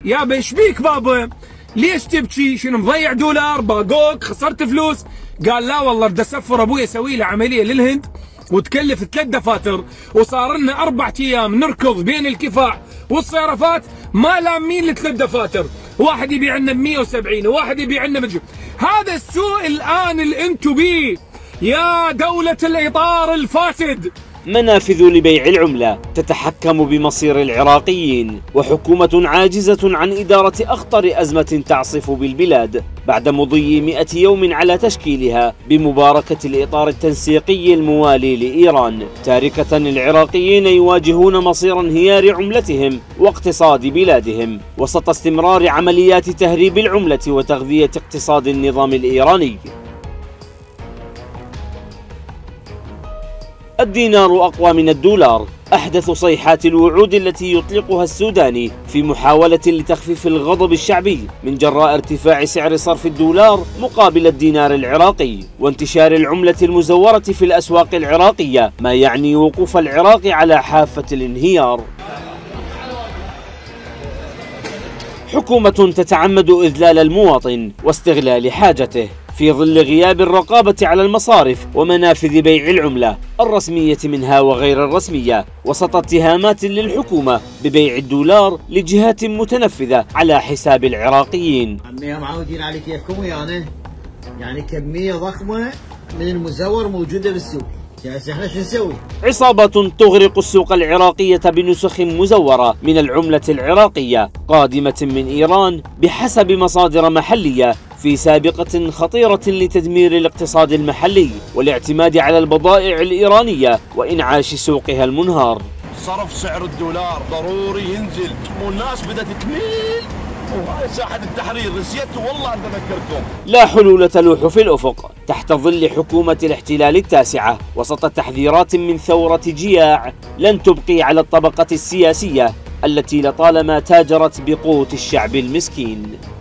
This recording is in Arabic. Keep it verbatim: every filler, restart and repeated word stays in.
يا ايش بيك بابا؟ ليش تبكي؟ شنو مضيع دولار؟ باقوك؟ خسرت فلوس؟ قال لا والله بدي اسفر ابوي اسوي له عمليه للهند وتكلف ثلاث دفاتر، وصار لنا اربع ايام نركض بين الكفاح والصيرفات ما لامين الثلاث دفاتر، واحد يبيع لنا ب مئة وسبعين وواحد يبيع لنا مدري. هذا السوء الان اللي انتم بيه يا دولة الاطار الفاسد. منافذ لبيع العملة تتحكم بمصير العراقيين، وحكومة عاجزة عن إدارة أخطر أزمة تعصف بالبلاد بعد مضي مئة يوم على تشكيلها بمباركة الإطار التنسيقي الموالي لإيران، تاركة العراقيين يواجهون مصير انهيار عملتهم واقتصاد بلادهم وسط استمرار عمليات تهريب العملة وتغذية اقتصاد النظام الإيراني. الدينار أقوى من الدولار، أحدث صيحات الوعود التي يطلقها السوداني في محاولة لتخفيف الغضب الشعبي من جراء ارتفاع سعر صرف الدولار مقابل الدينار العراقي وانتشار العملة المزورة في الأسواق العراقية، ما يعني وقوف العراق على حافة الانهيار. حكومة تتعمد إذلال المواطن واستغلال حاجته في ظل غياب الرقابة على المصارف ومنافذ بيع العملة الرسمية منها وغير الرسمية، وسط اتهامات للحكومة ببيع الدولار لجهات متنفذة على حساب العراقيين. عمي معودين على كيفكم ويانا، يعني كمية ضخمة من المزور موجودة بالسوق، يعني احنا شو نسوي؟ عصابة تغرق السوق العراقية بنسخ مزورة من العملة العراقية قادمة من إيران بحسب مصادر محلية في سابقة خطيرة لتدمير الاقتصاد المحلي والاعتماد على البضائع الإيرانية وإنعاش سوقها المنهار. صرف سعر الدولار ضروري ينزل، والناس بدأت تميل، وهاي ساحة التحرير نسيت والله أن أذكركم. لا حلول تلوح في الأفق تحت ظل حكومة الاحتلال التاسعة وسط تحذيرات من ثورة جياع لن تبقي على الطبقة السياسية التي لطالما تاجرت بقوت الشعب المسكين.